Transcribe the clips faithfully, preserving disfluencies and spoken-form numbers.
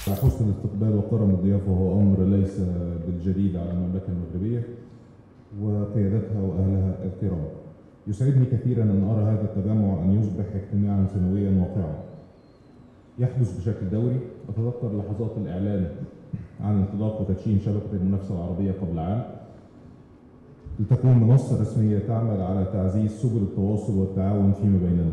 حسن الاستقبال وكرم الضيافة هو أمر ليس بالجديد على المملكة المغربية وقيادتها وأهلها الكرام. يسعدني كثيرا أن أرى هذا التجمع أن يصبح اجتماعا سنويا واقعا يحدث بشكل دوري. أتذكر لحظات الإعلان عن انطلاق وتدشين شبكة المنافسة العربية قبل عام لتكون منصة رسمية تعمل على تعزيز سبل التواصل والتعاون فيما بيننا،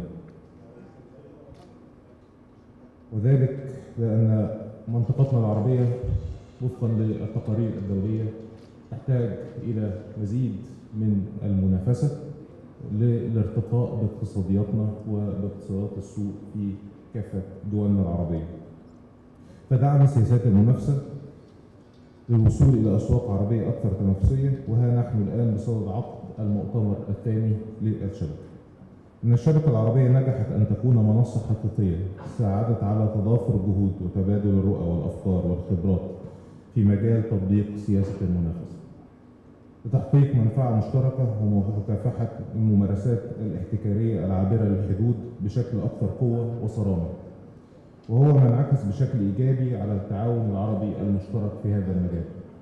وذلك لأن منطقتنا العربية وفقا للتقارير الدولية تحتاج إلى مزيد من المنافسة للارتقاء باقتصادياتنا وباقتصادات السوق في كافة دولنا العربية. فدعم سياسات المنافسة للوصول إلى أسواق عربية أكثر تنافسية، وها نحن الآن بصدد عقد المؤتمر الثاني للشبكة. إن الشبكة العربية نجحت أن تكون منصة حقيقية ساعدت على تضافر الجهود وتبادل الرؤى والأفكار والخبرات في مجال تطبيق سياسة المنافسة لتحقيق منفعة مشتركة ومكافحة الممارسات الاحتكارية العابرة للحدود بشكل أكثر قوة وصرامة، وهو ما انعكس بشكل إيجابي على التعاون العربي المشترك في هذا المجال.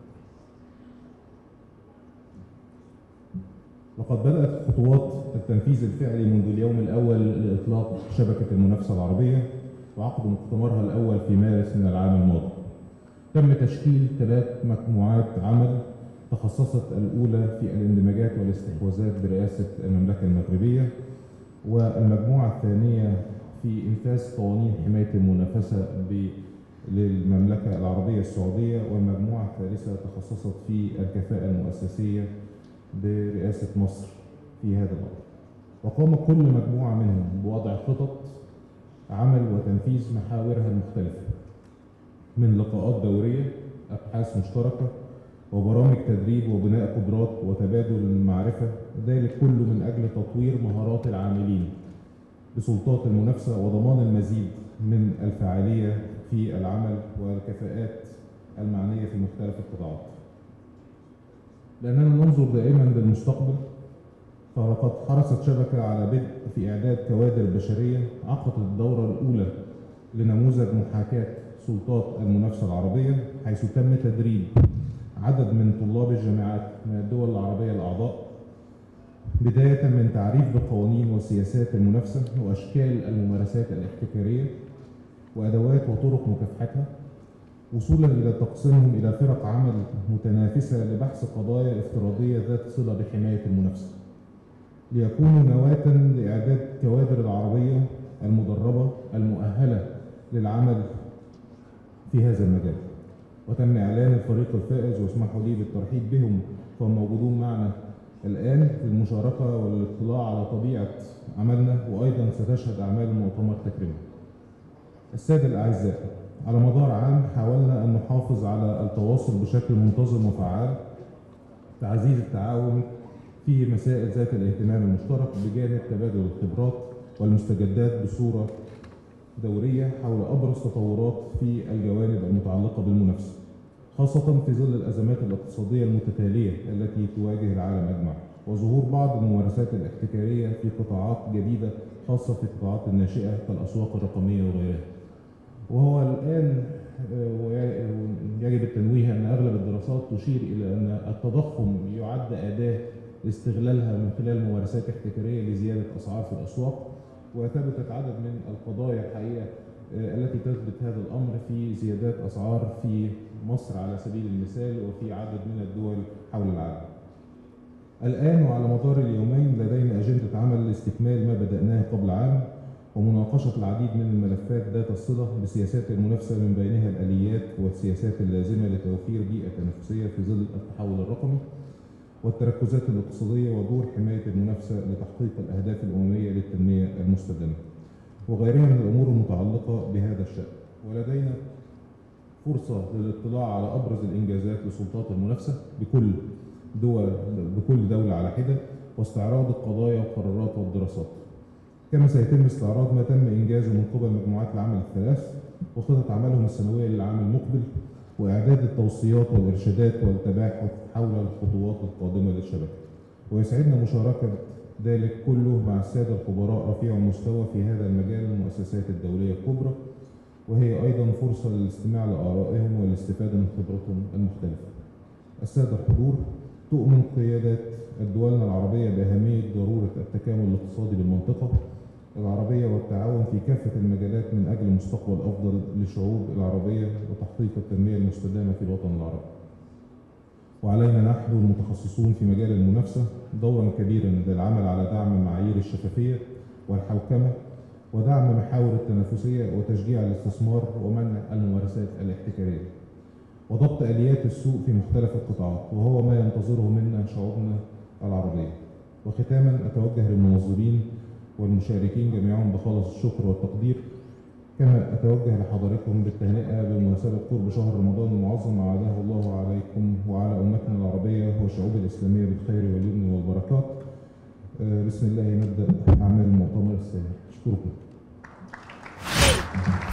لقد بدأت خطوات التنفيذ الفعلي منذ اليوم الأول لإطلاق شبكة المنافسة العربية وعقد مؤتمرها الأول في مارس من العام الماضي. تم تشكيل ثلاث مجموعات عمل تخصصت الأولى في الاندماجات والاستحواذات برئاسة المملكة المغربية، والمجموعة الثانية في إنفاذ قوانين حماية المنافسة للمملكة العربية السعودية، والمجموعة الثالثة تخصصت في الكفاءة المؤسسية برئاسة مصر في هذا الأمر. وقام كل مجموعة منهم بوضع خطط عمل وتنفيذ محاورها المختلفة من لقاءات دورية، أبحاث مشتركة، وبرامج تدريب وبناء قدرات وتبادل المعرفة، ذلك كله من أجل تطوير مهارات العاملين بسلطات المنافسة وضمان المزيد من الفاعلية في العمل والكفاءات المعنية في مختلف القطاعات. لأننا ننظر دائما للمستقبل، فلقد حرصت شبكة على بدء في إعداد كوادر بشرية عقدت الدورة الأولى لنموذج محاكاة سلطات المنافسة العربية، حيث تم تدريب عدد من طلاب الجامعات من الدول العربية الأعضاء، بداية من تعريف بقوانين وسياسات المنافسة وأشكال الممارسات الاحتكارية وأدوات وطرق مكافحتها، وصولا إلى تقسيمهم إلى فرق عمل متنافسة لبحث قضايا افتراضية ذات صلة بحماية المنافسة، ليكونوا نواة لإعداد كوادر العربية المدربة المؤهلة للعمل في هذا المجال. وتم إعلان الفريق الفائز، واسمحوا لي بالترحيب بهم فهم موجودون معنا الآن للمشاركة والاطلاع على طبيعة عملنا، وأيضا ستشهد أعمال المؤتمر تكريما. السادة الأعزاء، على مدار عام حاولنا أن نحافظ على التواصل بشكل منتظم وفعال، تعزيز التعاون في مسائل ذات الاهتمام المشترك بجانب تبادل الخبرات والمستجدات بصورة دورية حول أبرز تطورات في الجوانب المتعلقة بالمنافسة، خاصة في ظل الأزمات الاقتصادية المتتالية التي تواجه العالم أجمع، وظهور بعض الممارسات الاحتكارية في قطاعات جديدة خاصة في القطاعات الناشئة كالأسواق الرقمية وغيرها. وهو الآن يجب التنويه أن أغلب الدراسات تشير إلى أن التضخم يعد أداة لاستغلالها من خلال ممارسات احتكارية لزيادة أسعار في الأسواق، وثبتت عدد من القضايا الحقيقة التي تثبت هذا الأمر في زيادات أسعار في مصر على سبيل المثال وفي عدد من الدول حول العالم. الآن وعلى مدار اليومين لدينا أجندة عمل لاستكمال ما بدأناه قبل عام، ومناقشة العديد من الملفات ذات الصلة بسياسات المنافسة، من بينها الآليات والسياسات اللازمة لتوفير بيئة تنافسية في ظل التحول الرقمي، والتركزات الاقتصادية ودور حماية المنافسة لتحقيق الأهداف الأممية للتنمية المستدامة، وغيرها من الأمور المتعلقة بهذا الشأن. ولدينا فرصة للاطلاع على أبرز الإنجازات لسلطات المنافسة بكل دول بكل دولة على حدة، واستعراض القضايا والقرارات والدراسات، كما سيتم استعراض ما تم إنجازه من قبل مجموعات العمل الثلاث وخطط عملهم السنوية للعام المقبل، وإعداد التوصيات والإرشادات والتباحث حول الخطوات القادمة للشبكة. ويسعدنا مشاركة ذلك كله مع السادة الخبراء رفيع المستوى في هذا المجال، المؤسسات الدولية الكبرى وهي أيضا فرصة للاستماع لآرائهم والاستفادة من خبرتهم المختلفة. السادة الحضور، تؤمن قيادات دولنا العربية بأهمية ضرورة التكامل الاقتصادي بالمنطقة العربية والتعاون في كافة المجالات من أجل مستقبل أفضل للشعوب العربية وتحقيق التنمية المستدامة في الوطن العربي. وعلينا نحن المتخصصون في مجال المنافسة دورا كبيرا للعمل على دعم معايير الشفافية والحوكمة ودعم محاور التنافسية وتشجيع الاستثمار ومنع الممارسات الاحتكارية وضبط آليات السوق في مختلف القطاعات، وهو ما ينتظره منا شعوبنا العربية. وختاما أتوجه للمنظمين والمشاركين جميعهم بخالص الشكر والتقدير، كما أتوجه لحضراتكم بالتهنئة بمناسبة قرب شهر رمضان المعظم أعاده الله عليكم وعلى أمتنا العربية والشعوب الإسلامية بالخير واليمن والبركات. بسم الله نبدأ أعمال المؤتمر الثاني. أشكركم.